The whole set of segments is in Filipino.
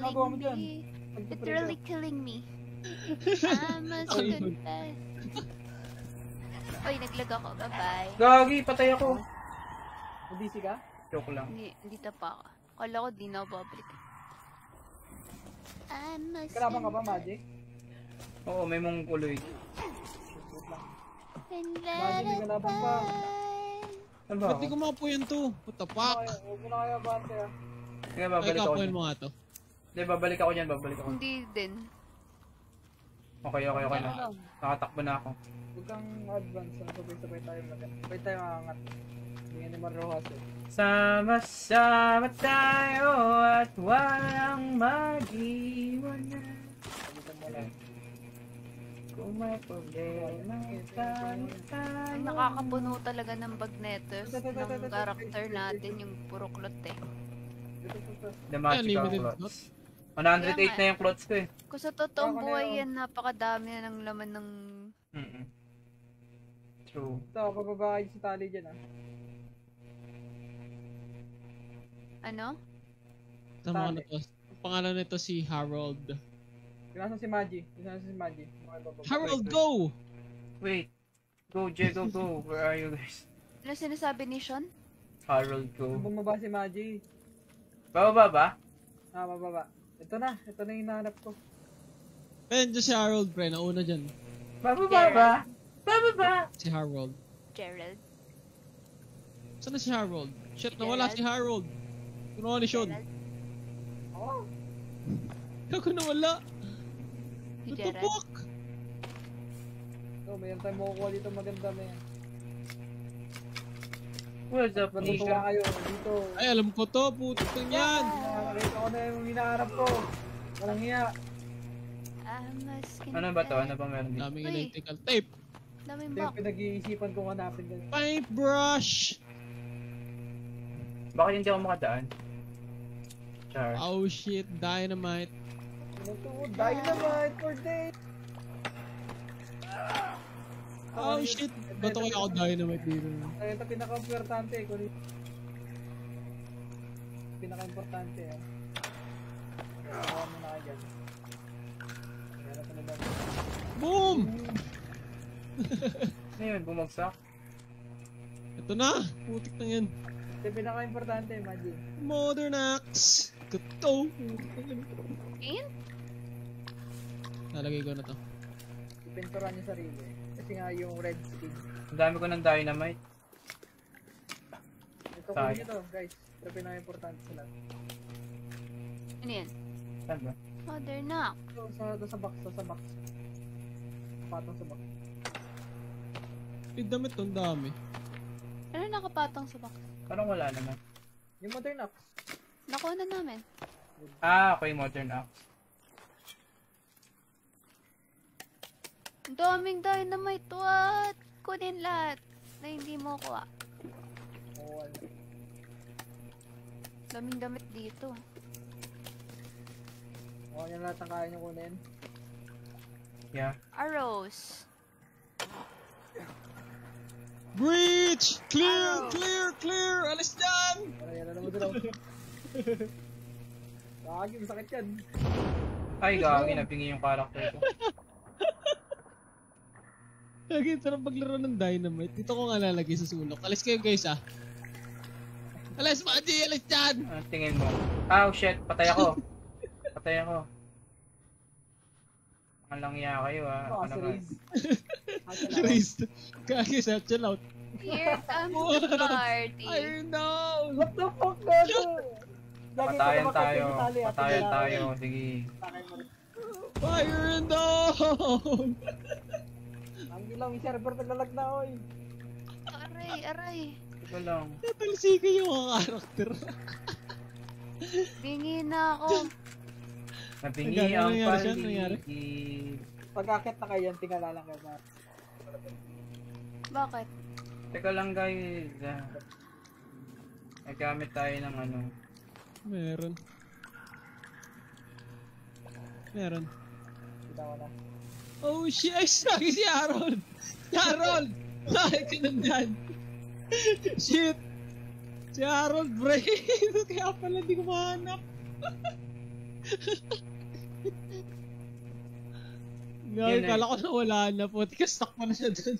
ginagawa mo dyan? me. Nagpe-pray Literally ka. killing me. I must confess. Oy, naglag ako. Bye-bye. Gagi, patay ako. Nadisi ka? Joke lang. Hindi pa ako. Kala ko di na ako babalik. I must Kalaban ka ba, Magic? Oo, may mong kuloy. Wait lang. And Magic, may kalaban pa. Saan ba Ba't ako? di ko makapuyan to? What the fuck? Huwag mo na kaya bante ah. Sige, Ay, babalik ako kapuyan dyan. mo nga to. Hindi, babalik ako dyan, babalik ako. Hindi din. Okay na. Nakatakbo na ako. Huwag kang advance. Sabay-sabay tayo maganda. Sabay tayo makangat. Hindi ni Marojas eh. Sama-sama tayo at walang mag-iwanan. Sabitan mo lang. Kung may problema tayo. Ang nakakapuno talaga ng bagnetos ng karakter natin, yung puro klot eh. The magical Unlimited clothes. 108 na yung clothes ko eh. Kung sa totoong buhay yan, napakadami na ng laman ng... True. Ito, pababa kayo sa tali dyan ah. Ano? Tama na to. Ang pangalan nito si Harold. Kinasan si Magi. Harold, go! Wait. Go, Diego, go. Where are you guys? Ano sinasabi ni Sean? Harold, go. Bumaba si Magi. Bababa ba? Ah, mababa. Ito na yung hinahanap ko. Ben, dyan si Harold, pre. Nauna dyan. Bababa ba? Bababa! Si Harold. Gerald? Saan na si Harold? Shit, Si nawala Gerald? si Harold. Kunawa ni Sean. Gerald? Oh! Ako nawala. Si What the Gerald? fuck? Ito, mayroon tayong makukuha dito maganda may. What's up, Matutuwa Nisha? kayo dito. Ay, alam ko to. Putik lang yan. Nakakita ko na yung hinahanap ko. Walang hiya. Ano ba to? Ano ba meron dito? Daming Uy. electrical tape. Daming Ito box. yung pinag-iisipan kong hanapin ganun. Paintbrush! Bakit hindi ako makadaan? Char. Oh shit, dynamite. Ano to? Dynamite for days! Oh shit, ba't kaya ako dynamite dito? Ito pinaka-importante eh. Pinaka-importante eh. Kaya mo na kayo dyan. Kaya na lang. Boom! Ano yun? Bumagsak? Ito na! Putik na yan. Ito yung pinaka-importante eh, Magi. Modern Axe! Ito! In? Nalagay ko na to. Ipinturan niyo sarili. Kasi nga yung red skin. Ang dami ko ng dynamite. Ito ko nyo to, guys. Ito yung pinaka-importante sa lahat. Ano yan? Saan ba? Modern knock. Ito sa box, sa box. Patong sa box. Yung damit to, ang dami. Ano nakapatong sa box? Parang wala naman. Yung modern axe. Nakuha na namin. Ah, okay, modern axe. Ang daming dynamite. What? Kunin lahat. Na hindi mo kuha. Oo, ano. Daming damit dito. Oo, yan lahat ang kaya nyo kunin. Yeah. Arrows. Breach! Clear! Clear! Clear! Alis dyan! Ay, yan na naman dalaw. Lagi, masakit yan. Ay, gagi, napingi yung character ko. Lagi, sarap maglaro ng dynamite. Dito ko nga lalagay sa sulok. Alis kayo guys ah. Alis, Maji! Alis dyan! Anong tingin mo? Oh shit, patay ako. Patay ako. Ang langya kayo ah. Oh, Ano si ba? Riz. Christ! Kaya sa chill out. Here comes the party. Iron down! What the fuck, gago? Patayan tayo. Patayan tayo. Sige. Fire and down! Ang ilang may server naglalag na, oy. Aray, aray. Ito lang. Natalsikan yung mga karakter. Bingi na ako. Napingi Ano ang nangyari siya? Ano nangyari? Pag Pag-akit na kayo yan, tingala lang kayo na. Bakit? Teka lang guys. Nagamit tayo ng ano. Meron. Meron. Kita ko na. Oh shit! Ay, lagi si Harold! Si Harold! Lagi ka nandyan! Shit! Si Harold, bre! Kaya pala di ko mahanap. Ngayon, Yun eh. kala ko na wala na. Puti ka, stuck pa na siya dun.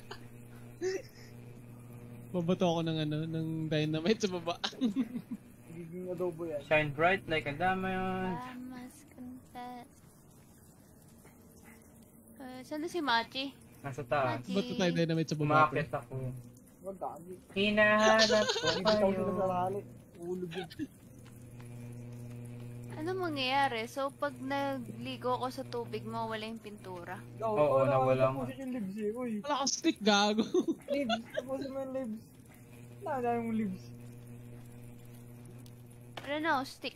Babato ako ng ng dynamite sa baba. Nagiging adobo yan. Shine bright like a diamond. I must confess. Saan na si Machi? Nasa taas. Machi. Bato tayo dynamite sa baba. Umakit ako. Wag kagi. Hinahanap ko Hindi ka kayo. sila sa rally. Ulog yun. Ano mangyayari? So, pag nagligo ko sa tubig, mawala yung pintura. Oo, nawala nga. Tapusin yung libs eh. Uy, Wala kang stick, gago. libs. Tapusin mo yung libs. Nakagaya mong libs. Ano na, stick.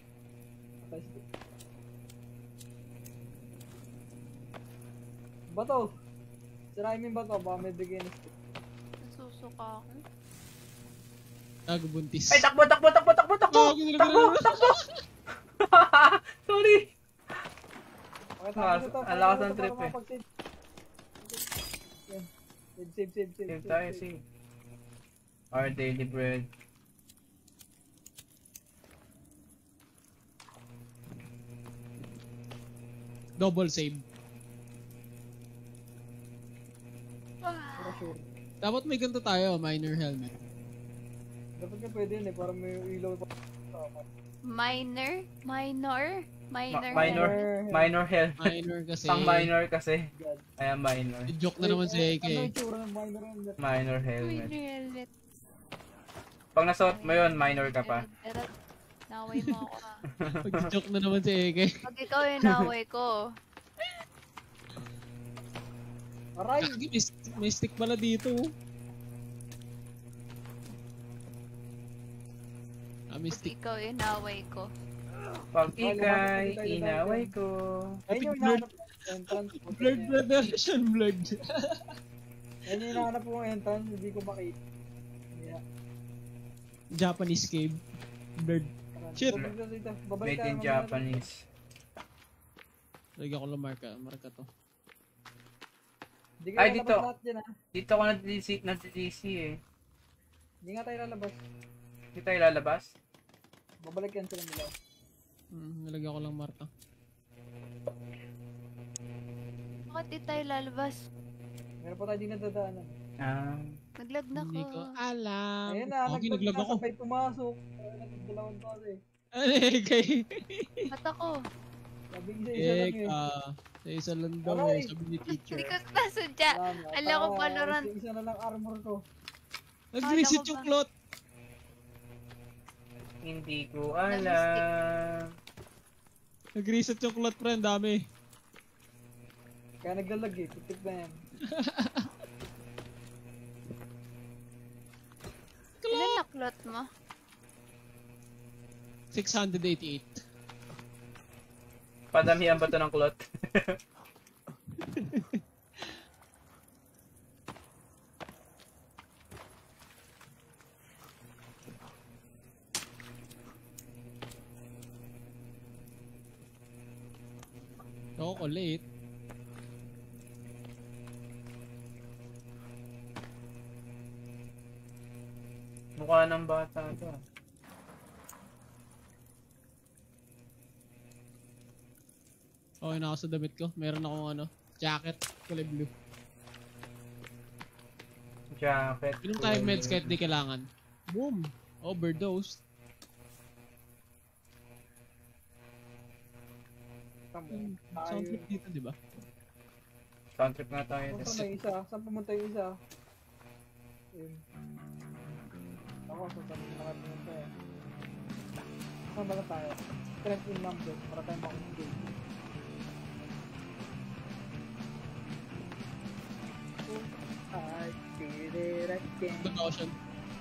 Bato. Sirahin mo yung bato. Baka may bigay na stick. Nasusuka ako. Gago, buntis. Ay, takbo, takbo, takbo, takbo, takbo! Gago, nilagay Takbo, na- takbo! Sorry! Okay, tapos ito. Ang lakas ng trip eh. Yan. Save. Save tayo, save. Our daily bread. Double save. Para sure. Dapat may ganito tayo, minor helmet. Dapat nga pwede yun eh. Para may ilaw pa. Minor? Minor? Minor? Minor health. Minor kasi. Pang minor kasi. God. Kaya minor. Joke na naman si AK. Ano yung tsura ng minor helmet? Minor helmet. Minor helmet. Pag nasuot mo yun, minor ka pa. Pero, naway mo ako ha. Pag-joke na naman si AK. Pag ikaw yung naway ko, Aray! Gagi, may stick pala dito. May pag stick. ikaw yung naway ko. Pag ikay, inaway ko. Ayun yung hinahanap ko entrance. Blurred revelation, blurred. Ayun yung hinahanap ko entrance. Hindi ko makita. Yeah. Japanese cave. Blurred. Shit. Made in Japanese. Lagyan ko lang marka to. Hindi Ay, ka dito. lalabas lahat dyan ha. Dito ako nag-DC eh. Hindi nga tayo lalabas. Hindi tayo lalabas. Babalik yan sila nila. Nilagyan ko lang marka. Bakit di tayo lalabas? Meron pa tayo di nadadaanan. Ah. Naglag na Hindi ko ko. alam. Ayun na, Okay, naglag ako. sabay pumasok. Nagdalawan pa kasi. Ay, kay... Ba't ako? Sabi isa lang eh. Sa isa lang daw Aray! eh, sabi ni teacher. Hindi ko nasadya. Alam ko, Valorant. Isa na lang armor ko. Nag-reset Alam ko yung ba? cloth. Hindi ko alam. Nag-reset yung cloth, friend. Dami. Kaya naglalag eh. Titik na yan. Ilan na cloth mo? 688. Padamihan ba to ng cloth? Ako late. Mukha ng bata to. Okay na ako sa damit ko. Meron akong jacket. Kulay blue. Jacket. Inom tayo meds kahit di kailangan. Boom! Overdose. Tamo. Sound trip dito, di ba? Sound trip nga tayo. Pumunta na yung isa. Saan pumunta yung isa? Yun. Ako, saan nakapunta eh. Saan ba na tayo? Strength in numbers para tayo makakagay. I did it again. Doon ako siya.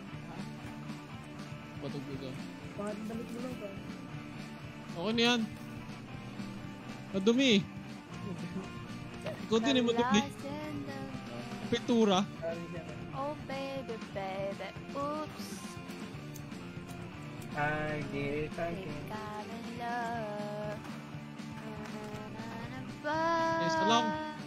Patog dito. Bakit ang damit mo lang ba? Okay na yan. Madumi eh. Ikaw din eh, madumi. Lost in the world. Pintura. Ayun siya. Oh baby, baby, oops. I did it Think again. I'm in love. Yes, along.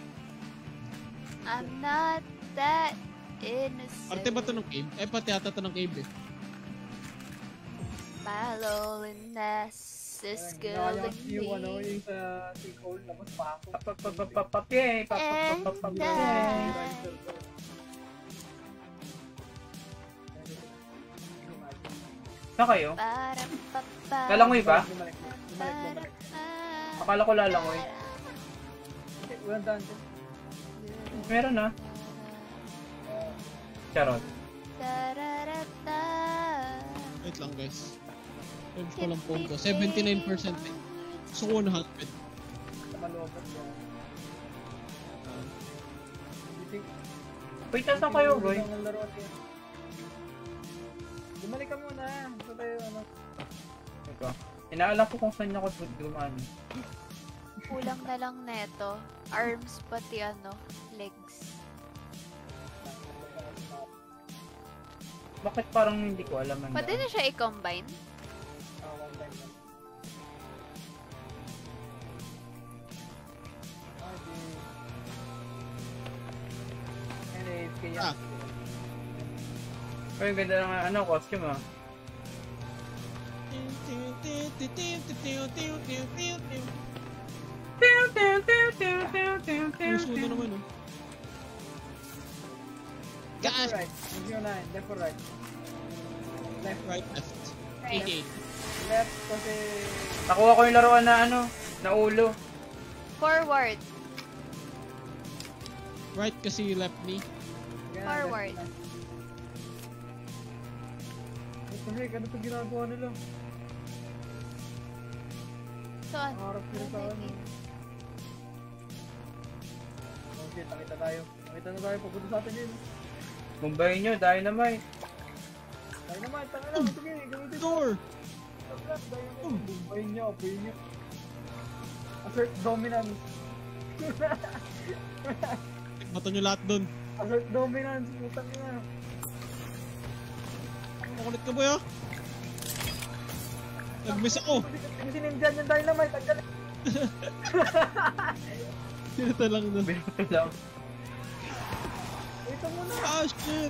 I'm not that innocent. Parte ba ito ng cave? Eh, pati ata ito ng cave eh. My loneliness. Sis Ginawa girl niya yung ano, yung sa sinkhole, tapos pa ako. Papapapapapye. Papapapapapye. Saan kayo? Para papa. Lalangoy ba? Bumalik. Akala ko lalangoy. Hindi, walang daan dyan. Meron na. Charot. Tararata. Wait lang guys. Times ko lang phone ko. 79% eh. So 100. Sa maloobat yan. You think, Wait, nasan kayo, boy? ang laruan yan. Bumalik ka muna. Ito tayo, ano. Ito. Inaalam ko kung saan ako dumaan. Kulang na lang neto. Arms pati ano, legs. Bakit parang hindi ko alam ang Pwede na siya i-combine? One time lang. Anyways, kaya. Ah. Ay, ganda ng ano, costume ah. Puso na naman oh. Left Gosh! or right? Review 9. Left or right? Left. Right, left. Right. 88. Left kasi... Nakuha ko yung laruan na ano, na ulo. Forward. Right kasi left knee. Ganyan, Forward. left. What the heck? Ano ito ginagawa nila? So, ano? Harap nila sa ano. Oh shit, nakita tayo. Nakita na tayo. Pagpunta sa atin yun. Mumbai nyo, dynamite. Tayo naman, tanga na. Sige, gamitin. Door! Bumpayin niyo, apuyin niyo. Assert dominance. Mata nyo lahat dun. Assert dominance. Putang ina. Makulit ka boy ah. Nag-miss ako. Tingin dyan yung dynamite. Ang galing. Sinita lang dun. Binuto lang. Ito muna. Ah shit!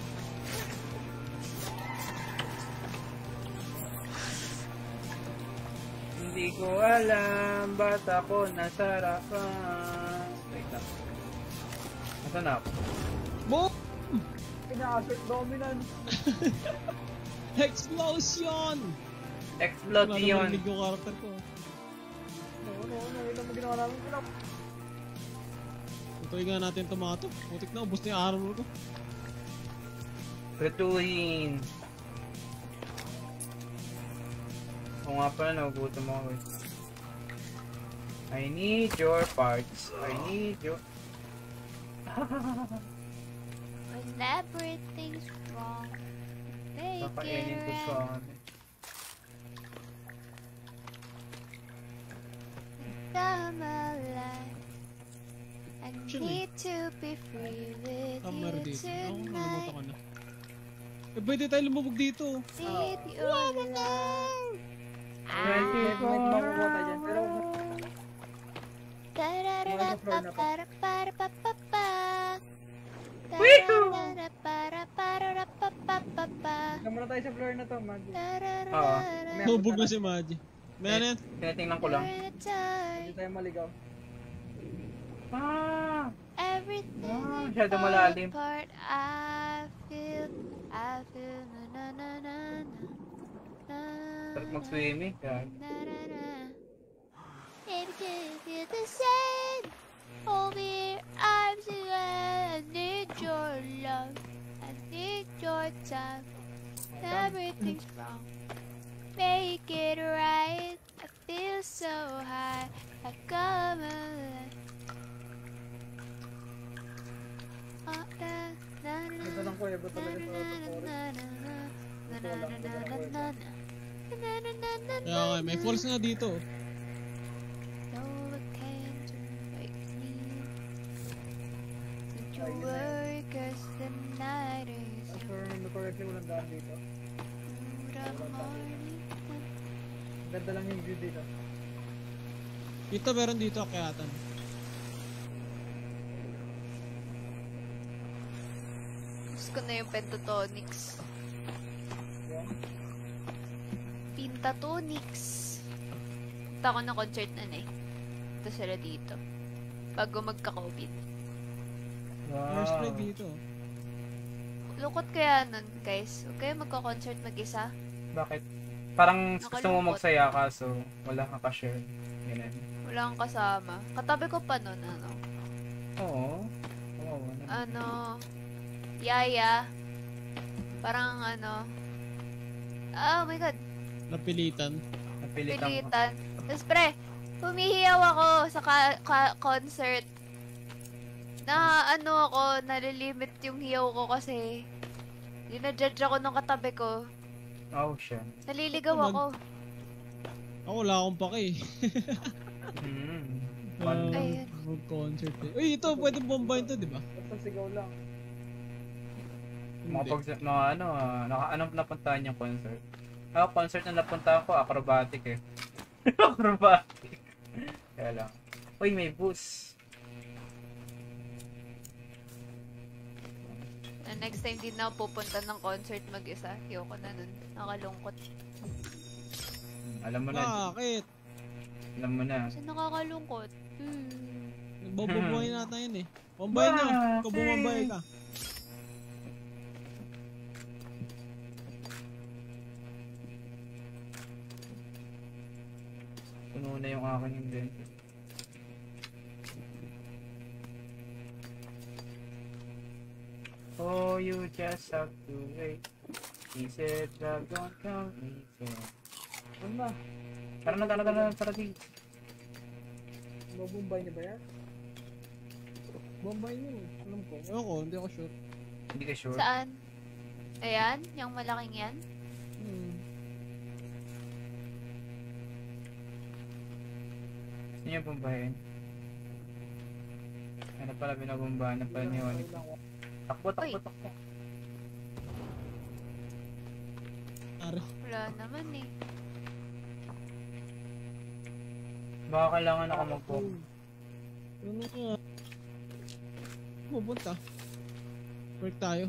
Hindi ko alam, ba't ako nasarapan. Wait lang. Nasaan na ako? Boom! Pina-assert dominance. Explosion! Explode Wala yun. naman narinig yung karakter ko. No. Ito mo ginawa namin. Tutuloy nga natin tomato. Putik na, ubos na yung armor ko. Platoon. Oo nga pala, nagugutom ako eh. I need your parts. I need your... When everything's wrong, make Kakainin it ko sa... right. Come alive. I Actually, need to be free with Summer you dito. Ako, nalimutan tonight. ko na. Eh, pwede tayo lumubog dito. Need your love. May makukuha tayo dyan. Pero Tignan muna tayo sa floor na to, Maggie. Oo. Lumubog na si Maji. May ano yan? Tinatingnan ko lang. Hindi tayo maligaw. Ah! Everything Masyado malalim. apart, I feel na na na na na. Sarap mag-swimming. Grabe. Na na na. Baby, can you feel the same? Hold me in your arms again. I need your love. I need your time. Everything's wrong. Make it right. I feel so high. I come alive. Ito lang ko, iba talaga sa story. Kaya nga, may falls na dito. As for remember correctly, walang daan dito. Ganda lang yung view dito. Dito, meron dito, akyatan. Gusto ko na yung pentatonics. Yan. Pentatonics. Punta ako ng concert nun eh. Ito sila dito. Bago magka-COVID. First Wow. try dito. Lungkot kaya nun, guys. Huwag kayo magka-concert mag-isa. Bakit? Parang gusto mo Nakalungkot. magsaya ka, so wala kang ka-share. Ganun. Wala kang kasama. Katabi ko pa nun, ano. Oo. Oo. Ano, Yaya. Parang ano. Oh my god. Napilitan. Napilitan ko. Pilitan. Tapos pre, humihiyaw ako sa concert. Na ano ako, nalilimit yung hiyaw ko kasi dinajudge ako nung katabi ko. Oh, shit. Naliligaw Naman. ako. Ako wala akong pake. One. Ayun. Mag-concert eh. Uy, ito, pwede bombahin to, di ba? Basta sigaw lang. Anong napuntahan yung concert? Ako, concert na napuntahan ko, acrobatic eh. Acrobatic. Kaya lang. Uy, may boost. Next time din na ako pupunta ng concert mag-isa. Ayoko na nun. Nakalungkot. Alam mo na. Bakit? Alam mo na. Kasi nakakalungkot. Nagbababuhay natin yun eh. Bombay na. Ikaw bumambay ka. Puno na yung akin invento. Oh, you just have to wait. He said, love don't come easy. Ano na? Tara di. Mabumbay niya ba yan? Bombay niyo. Alam ko. Ayoko, hindi ako sure. Hindi ka sure? Saan? Ayan? Yung malaking yan? Sino yung bumbahin? Ano pala binabumbahan na pala ni Onyx? Takbo. Are. Wala naman eh. Baka kailangan ako magpo. Ano nga? Pupunta. Work tayo.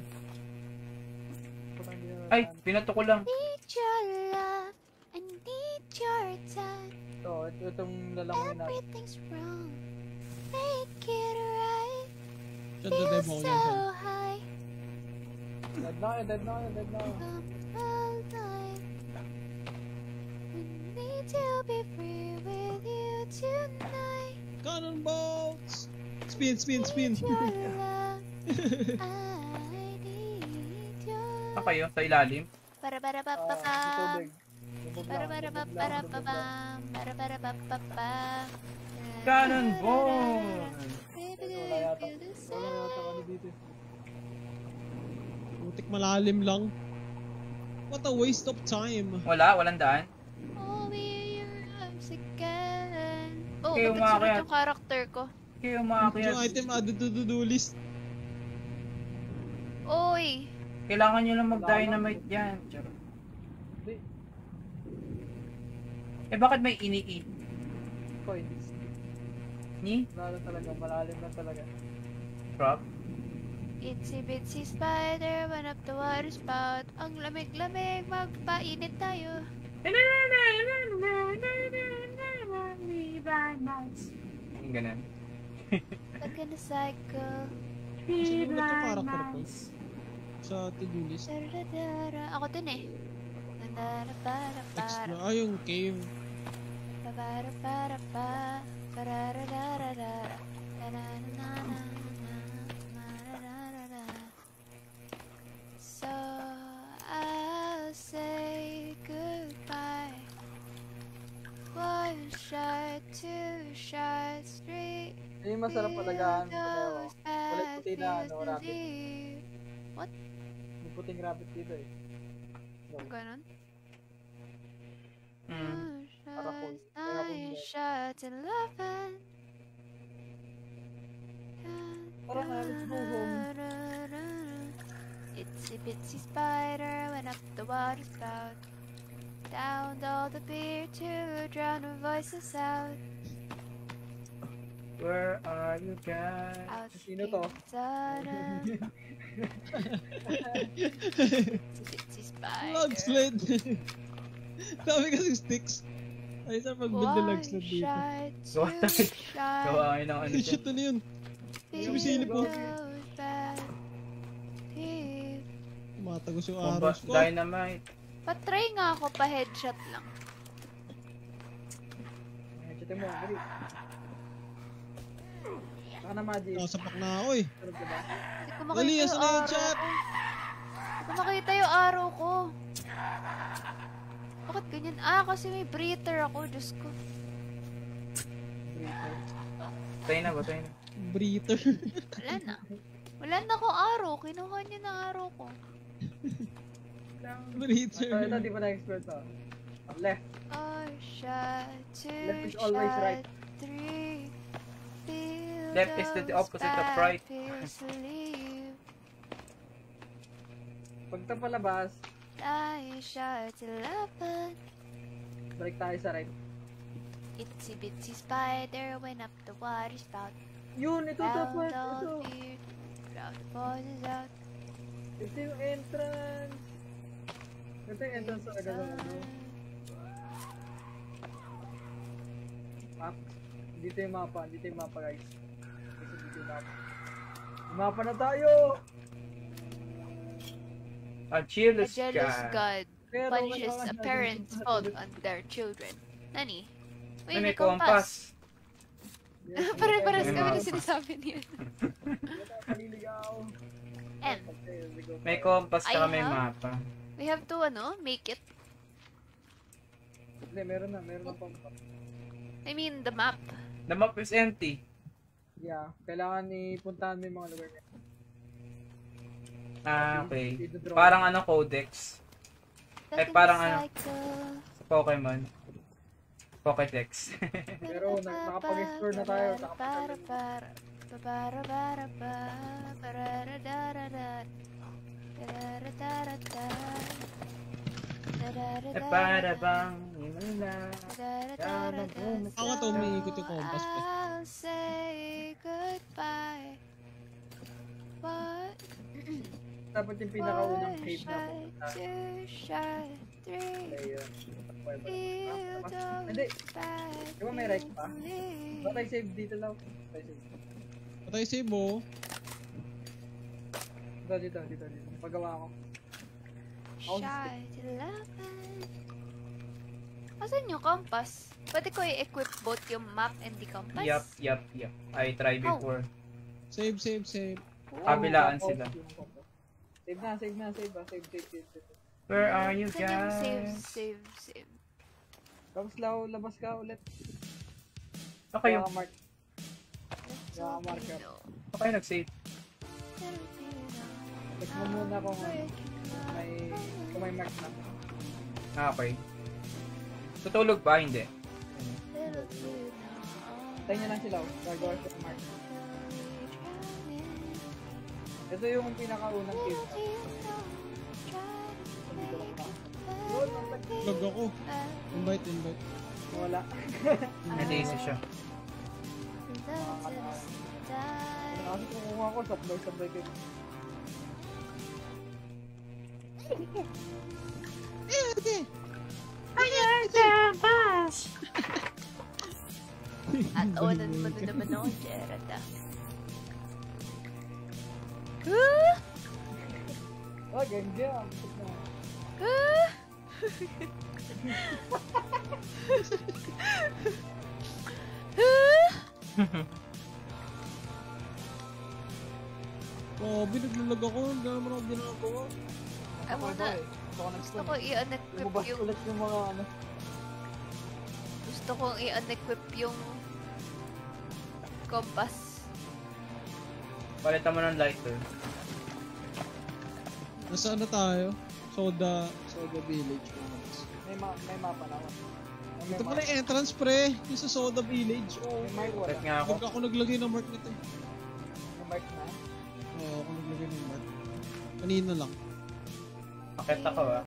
Ay, pinato ko lang. Need your love. I need your time. Ito, itong lalangoy na. Everything's wrong. Make it right. Siya Feel dadebo ko so yan. high. Dead na kayo. Come alive. We need to be free with you tonight. Cannonballs! Spin! Need your love. I need your Saan kayo? Sa ilalim? para para pa Ah, pa pa. sa tubig. Lubog Para lang, para pa lubog para lang, pa lubog pa. lang. Para para pa pa pa. Cannonball! Baby, Wala yata. feel the Wala yata same. kami dito. Putik malalim lang. What a waste of time. Walang daan? Oh, be your arms again. Oh, Okay, ba't umakyat. sunod yung character ko? Kayo Yung umakyat. item added to do list. Oy! Kailangan nyo lang mag-dynamite dyan. Charot. Hindi. Eh bakit may ini-eat? Coins. Ni? Lalo talaga. Malalim na talaga. Crop? Itsy bitsy spider went up the water spout. Ang lamig-lamig, magpainit tayo. Yung ganun. Look in the cycle. Sino ulit yung character ko? Sa to-do list. Daradara. Ako din eh. Explore. Ah, yung cave. So I'll say goodbye. One shot, two shots, three. Yung masarap palagaan. Kulay puti na rabbit. What? May puting rabbit dito eh. Ganon? Hmm. Karakol. Nine shots and 11. Tara na, let's go home. Itsy bitsy spider went up the water spout. Downed all the beer to drown our voices out. Where are you guys? Out Sino to? Itsy bitsy spider. Log sled. Dami kasing sticks. Ay, saan pag-build na lags na dito? Gawa tayo. Gawa kayo ng ano Ay, dyan. shit, ano yun? Sumisilip po. Tumatagos yung Bomba, arrows ko. dynamite. Patry nga ako pa headshot lang. Headshot mo, dali. Saka na, Maji. Nakasapak na ako eh. Sarap diba? Hindi ko Dali, makita asan yung na yung araw chat? ko. Hindi ko makita yung araw ko. Bakit ganyan? Ah, kasi may breather ako. Diyos ko. Tayo na ba? Tayo na. Breather. Wala na. Wala na ako araw. Kinuha niya na araw ko. Breather. Ito, di ba na-expert to? Left. I shot, Left two is always shot, right. three. Feel Left is the those opposite of bad right. feels leave. Pag ito palabas, I shot 11. balik tayo sa right. Itsy bitsy spider went up the water spout. Yun, ito, Found ito. all fear, dropped the pauses out. Ito yung entrance. Ito yung entrance talaga sa ano. Map. Dito yung mapa. Dito yung mapa, guys. Kasi dito yung mapa. May mapa na tayo! A A jealous jealous guy. god Pero, punishes kailangan a natin parent's ito. fault on their children. Nani? Uy, Ay, may may compass. compass. Yes, Pare-pares May kami na mapa. sinasabi niya. Paliligaw. M. Okay, we go. May compass I tsaka may have- mapa. We have to, make it. Hindi, meron na pang. I mean, the map. The map is empty. Yeah, kailangan ipuntahan mo yung mga lugar niya. Ah, okay. Dito draw. Parang ano, codex. Stuck in parang the ano. cycle. Sa Pokemon. Pokédex. Pero nakapag-explore na tayo. Nakapag- Eh, para bang inula. Ako nga to, umiikot yung compass pa. I'll say goodbye. What? Dapat yung pinakaunang cave na Shy, pupunta. two, shy, three. Ayun. Feel Hindi. those bad Di ba may right pa? feelings. Ba tayo save dito lang? Tayo save. Patay save mo. Dito. Pagawa ko. Shy to love. Asan yung compass? Pwede ko i-equip both yung map and the compass? Yup. I tried How? before. Save. Kabilaan Tapos, sila. yung compass. Save na. Save. Where are you Saan yung guys? save? Tapos labas ka ulit. Okay, Kaya mark. Let's Yeah, hope mark you up. know. okay nag-save. Check mo muna kung may mark na. Ah, okay. Tutulog ba? Hindi. Tayo niya lang sila. Gagawa siya ng mark. Ito yung pinakaunang cave na. Dito lang na. Yun, ang lag. Vlog ako. Invite. Wala. Na-lazy siya. Kasi kumuha ko, sabay kayo. At onan mo na naman ako, Jared ah. Oh, ganda. Oh, binaglalag ako. Hindi naman ako ginagawa. Ako na. Gusto ko i-unequip Lumabas yung... ulit yung mga ano. Gusto kong i-unequip yung... compass. Palitan mo ng lighter. Nasaan na tayo? Soda Village. May mapa na ako. Ito pala yung entrance pre. Yung sa Soda Village. Oh. May mark wala. Set nga ako. Huwag ako naglagay ng mark nito. May mark na. Oo, ako naglagay ng mark. Kanina lang. Akit ako ah.